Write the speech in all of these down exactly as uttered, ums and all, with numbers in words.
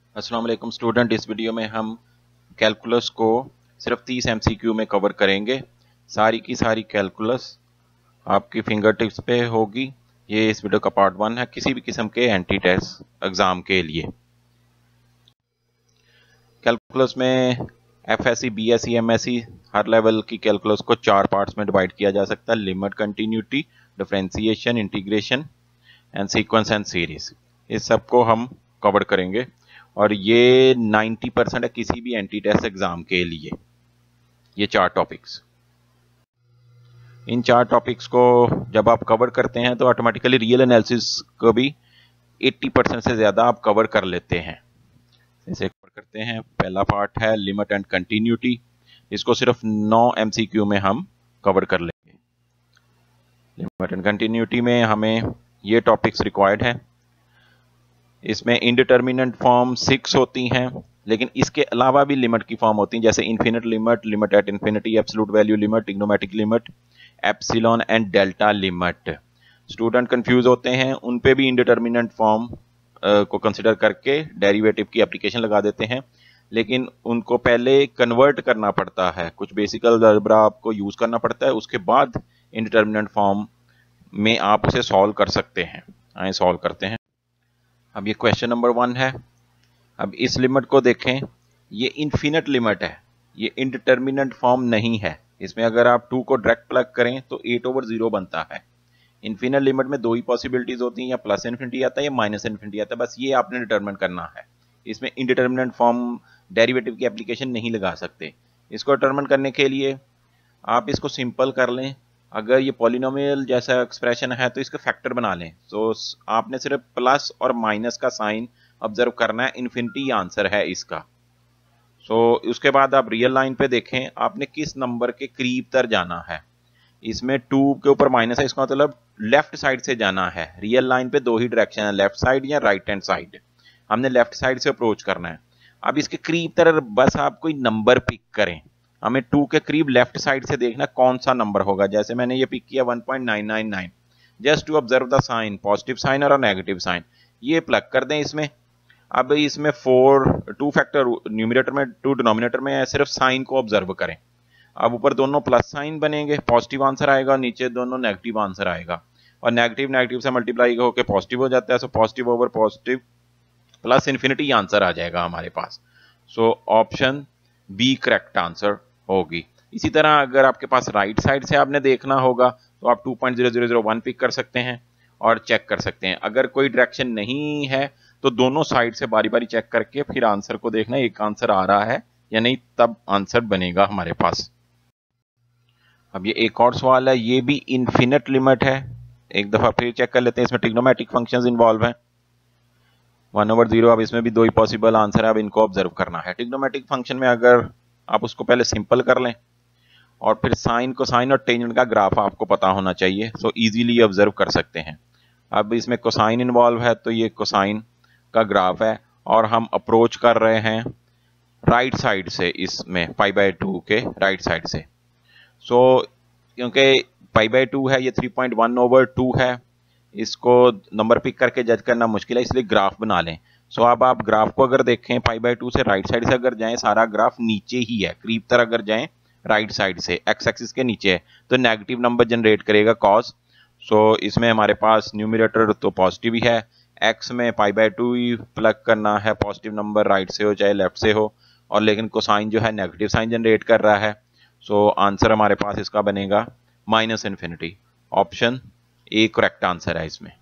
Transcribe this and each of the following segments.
अस्सलाम वालेकुम स्टूडेंट, इस वीडियो में हम कैलकुलस को सिर्फ तीस एमसीक्यू में कवर करेंगे। सारी की सारी कैलकुलस आपकी फिंगर टिप्स पे होगी। ये इस वीडियो का पार्ट वन है किसी भी किस्म के एंटी टेस्ट एग्जाम के लिए। कैलकुलस में एफएससी, बीएससी, एमएससी हर लेवल की कैलकुलस को चार पार्ट्स में डिवाइड किया जा सकता है: limit, continuity, differentiation, integration and sequence and series. इस सब को हम कवर करेंगे और ये नब्बे परसेंट है किसी भी एंटी टेस्ट एग्जाम के लिए। ये चार टॉपिक्स, इन चार टॉपिक्स को जब आप कवर करते हैं तो ऑटोमेटिकली रियल एनालिसिस को भी अस्सी परसेंट से ज्यादा आप कवर कर लेते हैं। इसे कवर करते हैं। पहला पार्ट है लिमिट एंड कंटिन्यूटी। इसको सिर्फ नौ एमसीक्यू में हम कवर कर लेंगे। लिमिट एंड कंटिन्यूटी में हमें ये टॉपिक्स रिक्वायर्ड है। इसमें इनडिटर्मिनेंट फॉर्म सिक्स होती हैं, लेकिन इसके अलावा भी लिमिट की फॉर्म होती हैं, जैसे infinite limit, limit at infinity, absolute value limit, trigonometric limit, epsilon and delta limit. Student confuse होते हैं, उन पे भी इनडिटर्मिनेंट फॉर्म को कंसिडर करके डेरिवेटिव की एप्लीकेशन लगा देते हैं, लेकिन उनको पहले कन्वर्ट करना पड़ता है, कुछ बेसिक अलजेब्रा आपको यूज करना पड़ता है, उसके बाद इनडिटर्मिनेंट फॉर्म में आप उसे सॉल्व कर सकते हैं। आए सॉल्व करते हैं। अब ये क्वेश्चन नंबर वन है। अब इस लिमिट को देखें, ये इन्फिनिट लिमिट है, ये इनडिटर्मिनेंट फॉर्म नहीं है। इसमें अगर आप टू को डायरेक्ट प्लग करें तो एट ओवर जीरो बनता है। इन्फिनिट लिमिट में दो ही पॉसिबिलिटीज होती हैं, या प्लस इन्फिनिटी आता है या माइनस इन्फिनिटी आता है, बस ये आपने डिटरमिन करना है। इसमें इनडिटर्मिनेंट फॉर्म डेरिवेटिव की एप्लीकेशन नहीं लगा सकते। इसको डिटरमिन करने के लिए आप इसको सिंपल कर लें। अगर ये पॉलिनोमियल जैसा एक्सप्रेशन है तो इसका फैक्टर बना लें। तो आपने सिर्फ प्लस और माइनस का साइन ऑब्जर्व करना है, इन्फिनिटी आंसर है इसका। सो so, उसके बाद आप रियल लाइन पे देखें, आपने किस नंबर के करीब तर जाना है। इसमें टू के ऊपर माइनस है, इसका मतलब लेफ्ट साइड से जाना है। रियल लाइन पे दो ही डायरेक्शन है, लेफ्ट साइड या राइट हैंड साइड। हमने लेफ्ट साइड से अप्रोच करना है। अब इसके करीब तर बस आप कोई नंबर पिक करें। हमें टू के करीब लेफ्ट साइड से देखना कौन सा नंबर होगा। जैसे मैंने ये पिक किया one point nine nine nine. Just to observe the sign, positive sign और नेगेटिव साइन, ये प्लग कर दें इसमें। अब इसमें फोर टू फैक्टर न्यूमरेटर में, टू डिनोमिनेटर में है, सिर्फ साइन को ऑब्जर्व करें। अब ऊपर दोनों प्लस साइन बनेंगे, पॉजिटिव आंसर आएगा, नीचे दोनों नेगेटिव आंसर आएगा, और नेगेटिव नेगेटिव से मल्टीप्लाई होकर पॉजिटिव हो जाता है। So positive over positive plus infinity answer आ जाएगा हमारे पास। So option B correct answer होगी। इसी तरह अगर आपके पास राइट साइड से आपने देखना होगा तो आप two point zero zero zero one pick कर सकते हैं और चेक कर सकते हैं। अगर कोई डायरेक्शन नहीं है तो दोनों साइड से बारी बारी चेक करके फिर आंसर को देखना एक आंसर आ रहा है या नहीं, तब आंसर बनेगा हमारे पास। अब ये एक और सवाल है, ये भी इन्फिनिट लिमिट है। एक दफा फिर चेक कर लेते हैं। इसमें ट्रिग्नोमेट्रिक फंक्शंस इन्वॉल्व हैं, वन ओवर जीरो। अब इसमें भी दो ही पॉसिबल आंसर है, अब इनको ऑब्जर्व करना है। ट्रिग्नोमेट्रिक फंक्शन में अगर आप उसको पहले सिंपल कर लें और फिर साइन कोसाइन और टेंजेंट का ग्राफ आपको पता होना चाहिए, सो इजीली ऑब्जर्व कर सकते हैं। अब इसमें कोसाइन इन्वॉल्व है तो ये कोसाइन का ग्राफ है और हम अप्रोच कर रहे हैं राइट साइड से, इसमें पाई बाय टू के राइट साइड से। सो क्योंकि पाई बाय टू है, ये three point one over two है, इसको नंबर पिक करके जज करना मुश्किल है, इसलिए ग्राफ बना लें। सो अब आप ग्राफ को अगर देखें, पाई बाय टू से राइट साइड से अगर जाएं, सारा ग्राफ नीचे ही है। करीब तर अगर जाएं राइट साइड से, एक्स एक्सिस के नीचे है, तो नेगेटिव नंबर जनरेट करेगा कॉस। सो इसमें हमारे पास न्यूमरेटर तो पॉजिटिव ही है, एक्स में पाई बाय टू ही प्लग करना है, पॉजिटिव नंबर राइट से हो चाहे लेफ्ट से हो, और लेकिन कोसाइन जो है नेगेटिव साइन जनरेट कर रहा है। सो आंसर हमारे पास इसका बनेगा minus infinity. Option A correct answer है इसमें।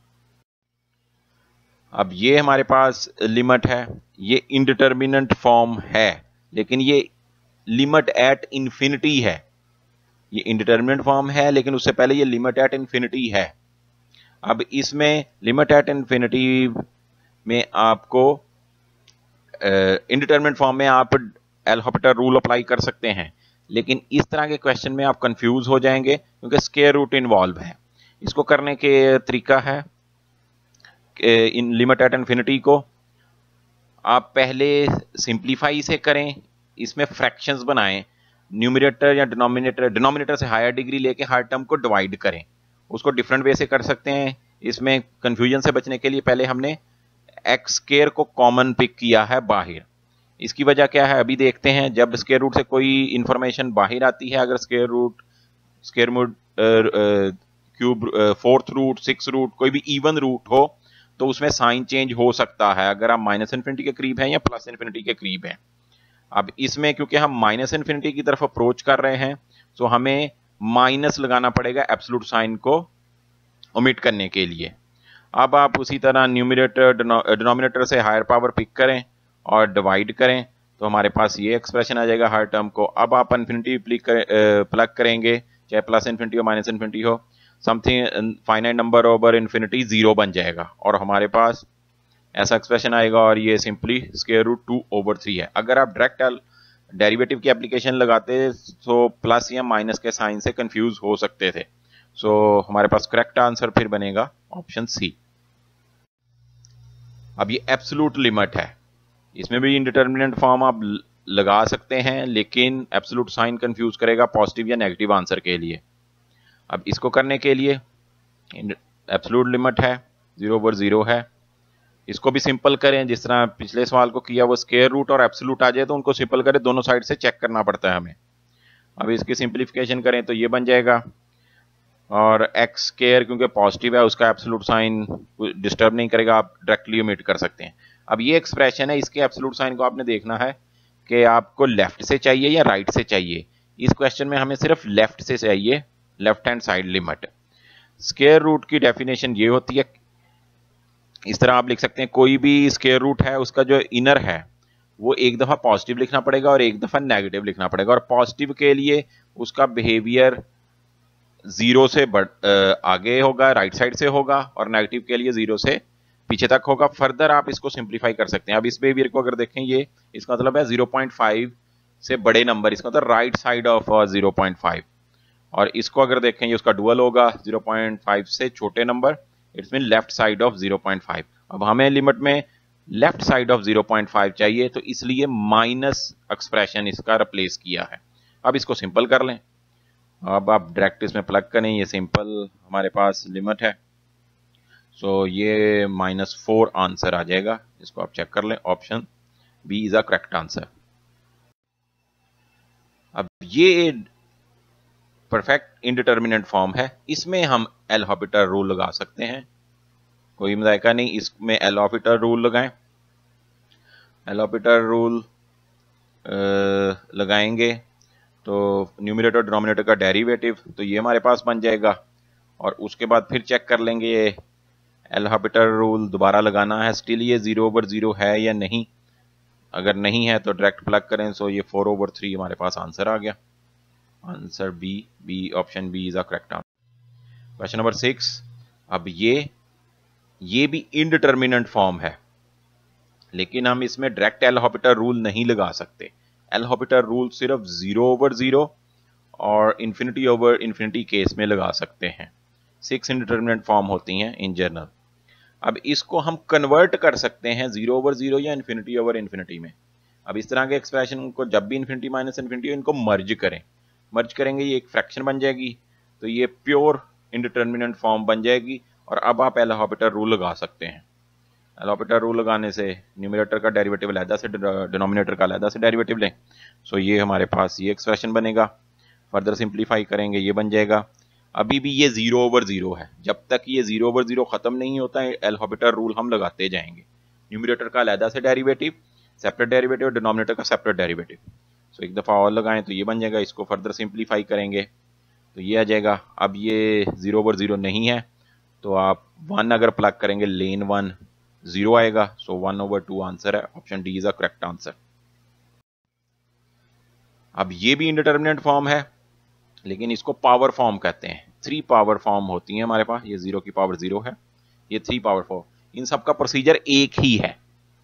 अब ये हमारे पास लिमिट है, ये इनडिटर्मिनेंट फॉर्म है, लेकिन ये लिमिट एट इंफिनिटी है। ये इनडिटर्मिनेंट फॉर्म है लेकिन उससे पहले ये लिमिट एट इंफिनिटी है। अब इसमें लिमिट एट इंफिनिटी में आपको इनडिटर्मिनेंट फॉर्म में आप एल हॉपिटल रूल अप्लाई कर सकते हैं, लेकिन इस तरह के क्वेश्चन में आप कंफ्यूज हो जाएंगे क्योंकि स्क्वायर रूट इन्वॉल्व है। इसको करने के तरीका है, इन लिमिट एट इन्फिनिटी को आप पहले सिंप्लीफाई से करें, इसमें फ्रैक्शंस बनाएं, न्यूमरेटर या डिनोमिनेटर डिनोमिनेटर से हायर डिग्री लेके हर टर्म को डिवाइड करें। उसको डिफरेंट वे से कर सकते हैं। इसमें कंफ्यूजन से बचने के लिए पहले हमने एक्स स्क्वायर को कॉमन पिक किया है बाहर। इसकी वजह क्या है अभी देखते हैं। जब स्क्वायर रूट से कोई इंफॉर्मेशन बाहर आती है, अगर square root square root cube fourth root six root कोई भी इवन रूट हो तो उसमें साइन चेंज हो सकता है अगर आप माइनस इन्फिनिटी के करीब हैं या प्लस इन्फिनिटी के करीब हैं। अब इसमें क्योंकि हम माइनस इन्फिनिटी की तरफ अप्रोच कर रहे हैं तो हमें माइनस लगाना पड़ेगा एब्सोल्यूट साइन को ओमिट करने के लिए। अब आप उसी तरह न्यूमरेटर डिनोमिनेटर से हायर पावर पिक करें और डिवाइड करें तो हमारे पास ये एक्सप्रेशन आ जाएगा हर टर्म को। अब आप इन्फिनिटी प्लग करेंगे, चाहे प्लस इन्फिनिटी हो माइनस इन्फिनिटी हो, something finite number over infinity zero बन जाएगा और हमारे पास ऐसा एक्सप्रेशन आएगा और ये simply square root two over three है। अगर आप डायरेक्ट डेरिवेटिव की एप्लीकेशन लगाते तो प्लस या माइनस के साइन से कंफ्यूज हो सकते थे। सो so, हमारे पास करेक्ट आंसर फिर बनेगा ऑप्शन सी। अब ये एब्सोल्यूट लिमिट है, इसमें भी इनडिटरमिनेंट फॉर्म आप लगा सकते हैं लेकिन एब्सोल्यूट साइन कंफ्यूज करेगा पॉजिटिव या नेगेटिव आंसर के लिए। अब इसको करने के लिए एब्सोल्यूट लिमिट है जीरो ओवर जीरो है, इसको भी सिंपल करें जिस तरह पिछले सवाल को किया वो स्क्वायर रूट और एब्सोल्यूट आ जाए तो उनको सिंपल करें, दोनों साइड से चेक करना पड़ता है हमें। अब इसकी सिंपलीफिकेशन करें तो ये बन जाएगा और एक्स स्क्वायर क्योंकि पॉजिटिव है उसका एब्सोल्यूट साइन डिस्टर्ब नहीं करेगा, आप डायरेक्टली ओमिट कर सकते हैं। अब ये एक्सप्रेशन है, इसके एब्सोल्यूट साइन को आपने देखना है कि आपको लेफ्ट से चाहिए या राइट से चाहिए। इस क्वेश्चन में हमें सिर्फ लेफ्ट से चाहिए, left hand side limit. Square root की डेफिनेशन ये होती है, इस तरह आप लिख सकते हैं कोई भी स्क्वायर रूट है उसका जो इनर है वो एक दफा पॉजिटिव लिखना पड़ेगा और एक दफा नेगेटिव लिखना पड़ेगा। और पॉजिटिव के लिए उसका बिहेवियर जीरो से बढ़ आगे होगा, राइट साइड से होगा, और नेगेटिव के लिए जीरो से पीछे तक होगा। फर्दर आप इसको सिंप्लीफाई कर सकते हैं। अब इस बिहेवियर को अगर देखें, ये इसका मतलब है जीरो पॉइंट फाइव से बड़े नंबर, इसका मतलब right side of zero point five. और इसको अगर देखें ये उसका डुअल होगा जीरो पॉइंट फाइव से छोटे नंबर, it's mean left side of zero point five. अब हमें लिमिट में left side of zero point five चाहिए तो इसलिए माइनस एक्सप्रेशन इसका रिप्लेस किया है। अब इसको सिंपल कर लें, अब आप डायरेक्ट इसमें प्लग करें, ये सिंपल हमारे पास लिमिट है। सो so, ये माइनस फोर आंसर आ जाएगा, इसको आप चेक कर लें, option B is a correct answer. अब ये परफेक्ट इनडिटर्मिनेंट फॉर्म है, इसमें हम एल हॉपिटर रूल लगा सकते हैं, कोई मजायका नहीं, इसमें एल हॉपिटर रूल लगाएं। एल हॉपिटर रूल लगाएंगे तो न्यूमरेटर डिनोमिनेटर का डेरिवेटिव, तो ये हमारे पास बन जाएगा। और उसके बाद फिर चेक कर लेंगे ये एल हॉपिटर रूल दोबारा लगाना है, स्टिल ये जीरो ओवर जीरो है या नहीं। अगर नहीं है तो डायरेक्ट प्लग करें, सो ये फोर ओवर थ्री हमारे पास आंसर आ गया। Answer B B option B is a correct answer. Question number six. अब ये ये भी इनडिटर्मिनेंट फॉर्म है लेकिन हम इसमें डायरेक्ट एल हॉपिटर रूल नहीं लगा सकते। एल हॉपिटर रूल सिर्फ जीरो ओवर जीरो और इन्फिनिटी ओवर इन्फिनिटी केस में लगा सकते हैं। सिक्स इनडिटर्मिनेंट फॉर्म होती हैं इन जनरल। अब इसको हम कन्वर्ट कर सकते हैं जीरो ओवर जीरो या इन्फिनिटी ओवर इन्फिनिटी में। अब इस तरह के एक्सप्रेशन को जब भी इन्फिनिटी माइनस इन्फिनिटी इनको मर्ज करें, मर्ज करेंगे ये एक फ्रैक्शन बन जाएगी, तो ये प्योर इनडिटर्मिनेंट फॉर्म बन जाएगी। और अब आप एल हॉपिटर रूल लगा सकते हैं। एल हॉपिटर रूल लगाने से न्यूमरेटर का डेरिवेटिव अलहदा से, डिनोमिनेटर का अलहदा से डेरिवेटिव लें, सो ये हमारे पास ये एक्सप्रेशन बनेगा। फर्दर सिंप्लीफाई करेंगे ये बन जाएगा। अभी भी ये जीरो ओवर जीरो है, जब तक ये जीरो ओवर जीरो खत्म नहीं होता है एल हॉपिटर रूल हम लगाते जाएंगे। न्यूमरेटर का अलहदा से डेरिवेटिव, सेपरेट डेरिवेटिव, डिनोमिनेटर का सेपरेट डेरिवेटिव। सो एक दफ़ा और लगाएं तो ये बन जाएगा। इसको फर्दर सिंप्लीफाई करेंगे तो ये आ जाएगा। अब ये जीरो ओवर जीरो नहीं है तो आप वन अगर प्लग करेंगे, लेन वन जीरो आएगा, so one over two answer है, option D is a correct answer. अब ये भी इंडिटर्मिनेंट फॉर्म है लेकिन इसको पावर फॉर्म कहते हैं। थ्री पावर फॉर्म होती है हमारे पास, ये जीरो की पावर जीरो है, ये थ्री पावर फोर, इन सब का प्रोसीजर एक ही है।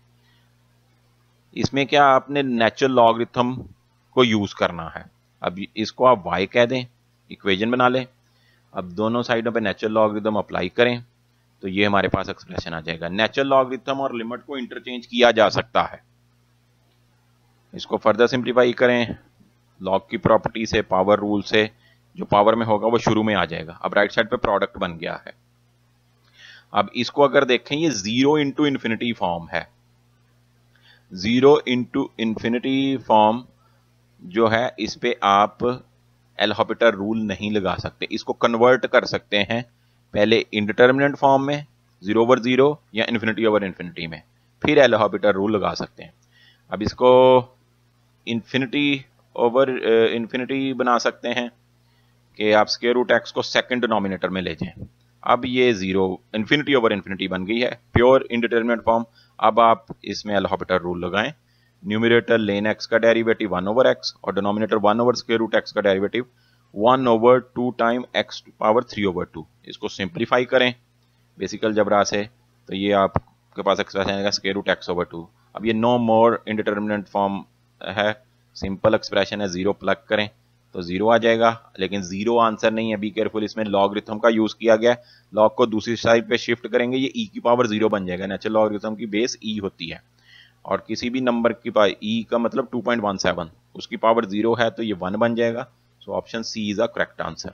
इसमें क्या आपने नेचुरल लॉगरिथम को यूज करना है। अब इसको आप y कह दें, इक्वेशन बना लें। अब दोनों साइडों पे नेचुरल लॉगरिथम अप्लाई करें तो ये हमारे पास एक्सप्रेशन आ जाएगा। नेचुरल लॉगरिथम और लिमिट को इंटरचेंज किया जा सकता है। इसको फर्दर सिंप्लीफाई करें लॉग की प्रॉपर्टी से, पावर रूल से, जो पावर में होगा वो शुरू में आ जाएगा। अब राइट साइड पे प्रोडक्ट बन गया है। अब इसको अगर देखें ये जीरो इंटू इन्फिनिटी फॉर्म है, जीरो इंटू इन्फिनिटी फॉर्म जो है इस पे आप एल हॉपिटल रूल नहीं लगा सकते, इसको कन्वर्ट कर सकते हैं पहले इंडिटर्मिनेंट फॉर्म में जीरो ओवर जीरो या इन्फिनिटी ओवर इन्फिनिटी में, फिर एल हॉपिटल रूल लगा सकते हैं। अब इसको इन्फिनिटी ओवर इन्फिनिटी बना सकते हैं कि आप स्क्वायर रूट एक्स को सेकंड डिनोमिनेटर में ले जाएं। अब ये जीरो इन्फिनिटी ओवर इन्फिनिटी बन गई है, प्योर इंडिटरमिनेट फॉर्म। अब आप इसमें एल हॉपिटल रूल लगाएं, न्यूमरेटर लेन एक्स का डेरिवेटिव वन ओवर एक्स और denominator one over square root X का derivative one over two time X power three over two. इसको सिंप्लीफाई करें बेसिकल जबरा से, तो ये आपके पास एक्सप्रेशन आएगा square root X over two. अब ये नो मोर इंडिटरमिनेट फॉर्म है, सिंपल एक्सप्रेशन है, जीरो प्लग करें तो जीरो आ जाएगा, लेकिन जीरो आंसर नहीं है, बी केयरफुल, इसमें लॉगरिथम का यूज किया गया है। लॉग को दूसरी साइड पे शिफ्ट करेंगे ये ई की पावर जीरो बन जाएगा, नेचुरल लॉगरिथम की बेस ई होती है और किसी भी नंबर की पावर ई का मतलब टू पॉइंट वन सेवन, उसकी पावर जीरो है तो ये वन बन जाएगा। So option C is a correct answer.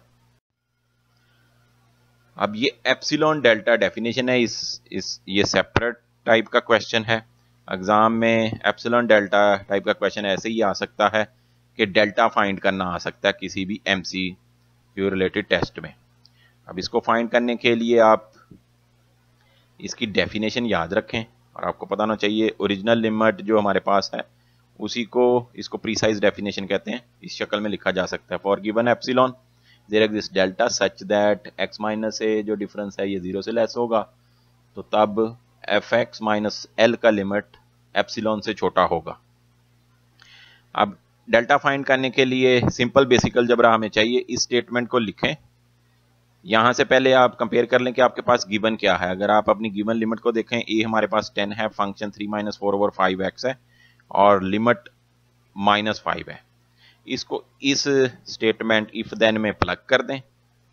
अब ये एप्सिलॉन डेल्टा डेफिनेशन है, इस इस ये सेपरेट टाइप का क्वेश्चन है। एग्जाम में एप्सिलॉन डेल्टा टाइप का क्वेश्चन ऐसे ही आ सकता है कि डेल्टा फाइंड करना आ सकता है किसी भी एमसीक्यू रिलेटेड टेस्ट में। अब इसको फाइंड करने के लिए आप इसकी डेफिनेशन याद रखें और आपको पता होना चाहिए ओरिजिनल लिमिट जो हमारे पास है उसी को, इसको प्रीसाइज डेफिनेशन कहते हैं, इस शक्ल में लिखा जा सकता है। For given epsilon there exist delta such that X minus A जो डिफरेंस है ये जीरो से लेस होगा, तो तब एफ एक्स माइनस एल का लिमिट एप्सिलॉन से छोटा होगा। अब डेल्टा फाइंड करने के लिए सिंपल बेसिक अलजेब्रा हमें चाहिए। इस स्टेटमेंट को लिखें, यहां से पहले आप कंपेयर कर लें कि आपके पास गिवन क्या है। अगर आप अपनी गिवन लिमिट को देखें, ए हमारे पास टेन है, function three minus four over five X है और लिमिट माइनस फाइव है। इसको इस स्टेटमेंट इफ देन में प्लग कर दें,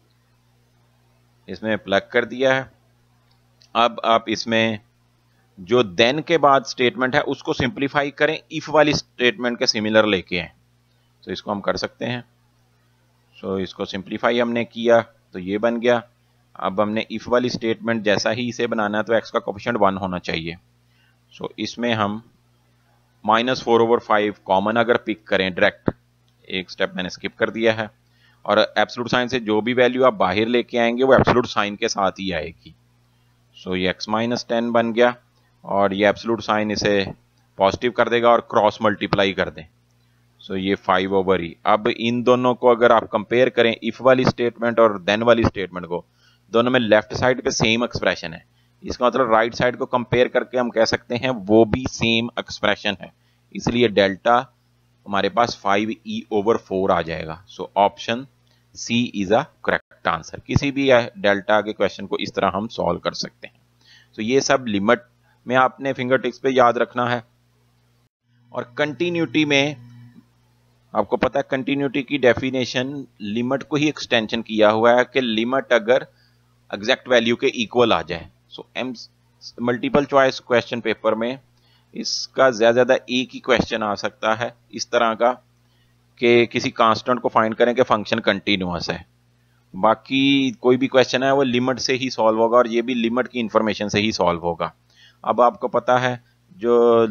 इसमें प्लग कर दिया है। अब आप इसमें जो देन के बाद स्टेटमेंट है उसको सिंप्लीफाई करें, इफ वाली स्टेटमेंट के सिमिलर लेके हैं, तो इसको हम कर सकते हैं। सो so, इसको सिंप्लीफाई हमने किया तो ये बन गया। अब हमने इफ वाली स्टेटमेंट जैसा ही इसे बनाना है तो एक्स का कोफिशिएंट वन होना चाहिए। सो so, इसमें हम minus four over five common अगर पिक करें डायरेक्ट, एक स्टेप मैंने स्किप कर दिया है, और एब्सोल्यूट साइन से जो भी वैल्यू आप बाहर लेके आएंगे वो एब्सोल्यूट साइन के साथ ही आएगी। सो so, ये एक्स माइनस टेन बन गया और ये एब्सोल्यूट साइन इसे पॉजिटिव कर देगा और क्रॉस मल्टीप्लाई कर दें, सो so, ये फाइव ओवर ई। अब इन दोनों को अगर आप कंपेयर करें, इफ वाली स्टेटमेंट और देन वाली स्टेटमेंट को, दोनों में लेफ्ट साइड पे सेम एक्सप्रेशन है, इसका मतलब राइट साइड को कंपेयर करके हम कह सकते हैं वो भी सेम एक्सप्रेशन है, इसलिए डेल्टा हमारे पास फाइव ई ओवर फोर आ जाएगा। So option C is a correct answer. किसी भी डेल्टा के क्वेश्चन को इस तरह हम सॉल्व कर सकते हैं। तो so, ये सब लिमिट में आपने फिंगर टिप्स पे याद रखना है। और कंटिन्यूटी में आपको पता है कंटिन्यूटी की डेफिनेशन लिमिट को ही एक्सटेंशन किया हुआ है कि लिमिट अगर एग्जैक्ट वैल्यू के इक्वल आ जाए। So um multiple choice question paper में इसका ज्यादा ज्यादा एक ही क्वेश्चन आ सकता है इस तरह का कि किसी कांस्टेंट को फाइंड करें कि फंक्शन कंटिन्यूअस है, बाकी कोई भी क्वेश्चन है वो लिमिट से ही सॉल्व होगा और ये भी लिमिट की इंफॉर्मेशन से ही सॉल्व होगा। अब आपको पता है जो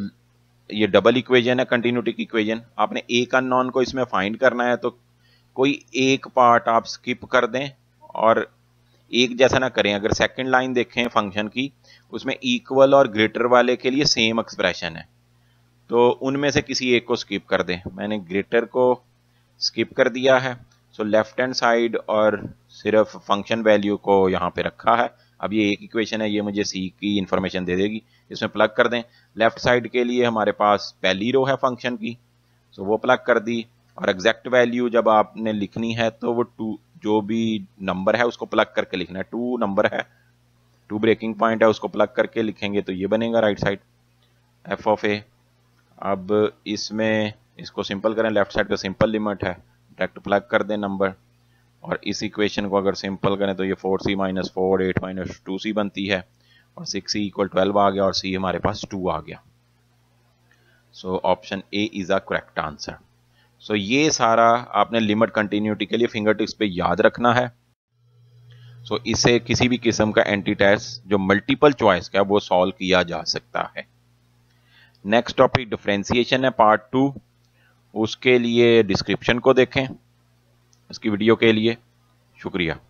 ये डबल इक्वेशन है कंटिन्यूटी की इक्वेशन, आपने एक अननोन को इसमें फाइंड करना है तो कोई एक पार्ट आप स्किप कर दें और एक जैसा ना करें। अगर सेकंड लाइन देखें फंक्शन की, उसमें इक्वल और ग्रेटर वाले के लिए सेम एक्सप्रेशन है, तो उनमें से किसी एक को स्किप कर दें। मैंने ग्रेटर को स्किप कर दिया है, सो लेफ्ट हैंड साइड और सिर्फ फंक्शन वैल्यू को यहाँ पे रखा है। अब ये एक इक्वेशन है, ये मुझे सी की इंफॉर्मेशन दे देगी, इसमें प्लग कर दें। लेफ्ट साइड के लिए हमारे पास पहली रो है फंक्शन की, सो वो प्लग कर दी, और एग्जैक्ट वैल्यू जब आपने लिखनी है तो वो टू जो भी नंबर है उसको प्लग करके लिखना है। टू नंबर है, टू ब्रेकिंग पॉइंट है, उसको प्लग करके लिखेंगे तो ये बनेगा right side F of A. अब इसमें इसको सिंपल करें, लेफ्ट साइड का सिंपल लिमिट है, डायरेक्ट प्लग कर दें नंबर, और इस इक्वेशन को अगर सिंपल करें तो ये four C minus four eight minus two C बनती है, और सिक्स सी इक्वल ट्वेल्व आ गया और सी हमारे पास टू आ गया। So option A is a correct answer. So ये सारा आपने लिमिट कंटिन्यूटी के लिए फिंगर टिप्स पे याद रखना है। सो इसे किसी भी किस्म का एंटी टेस्ट जो मल्टीपल चॉइस का वो सॉल्व किया जा सकता है। नेक्स्ट टॉपिक डिफरेंशिएशन है पार्ट टू। उसके लिए डिस्क्रिप्शन को देखें इसकी वीडियो के लिए। शुक्रिया।